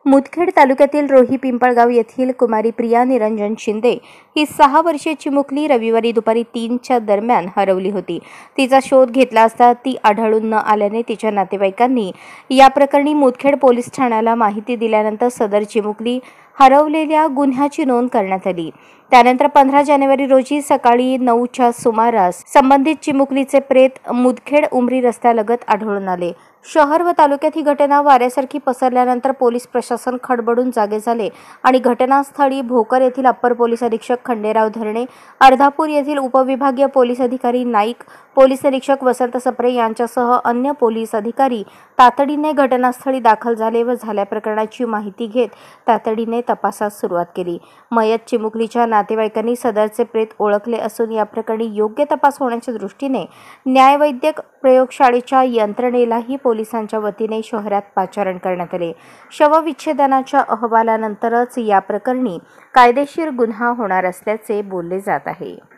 मुदखेड तालुक्यातील रोही पिंपळगाव येथील कुमारी प्रिया निरंजन शिंदे ही 6 वर्षीय चिमुकली रविवारी दुपारी 3च्या दरम्यान हरवली होती। तिचा शोध घेतला असता ती आढळून न आल्याने तिच्या नातेवाईकांनी या प्रकरणी मुदखेड पोलीस ठाण्याला माहिती दिल्यानंतर सदर चिमुकली हरवलेल्या गुन्ह्याची नोंद करण्यात आली। त्यानंतर 15 जानेवारी रोजी सकाळी 9च्या सुमारास संबंधित चिमुकलीचे प्रेत मुदखेड उमरी रस्त्यालगत आढळून आले। शहर व तालुक्यात ही घटना वाऱ्यासारखी पसरल्यानंतर पोलीस प्रशासन खडबडून जागे झाले आणि घटनास्थळी भोकर येथील अप्पर पोलीस अधीक्षक खंडेराव धरणे, अर्धापूर येथील उपविभागीय पोलीस अधिकारी नाईक, पोलीस निरीक्षक वसंत सप्रे यांच्यासह अन्य पोलीस अधिकारी तातडीने घटनास्थळी दाखल झाले व झाल्या प्रकरणाची माहिती घेत तातडीने तपासास सुरुवात केली। मयत चिमुकलीच्या नातेवाईकांनी सदरचे प्रेत ओळखले असून या प्रकरणी योग्य तपास होण्याच्या दृष्टीने न्यायवैद्यक प्रयोगशाळेच्या यंत्रणेलाही पोलिसांच्या वतीने शहरात पाचारण करण्यात आले। शवविच्छेदनाच्या अहवालानंतरच या प्रकरणी कायदेशीर गुन्हा होणार असल्याचे बोलले जात आहे।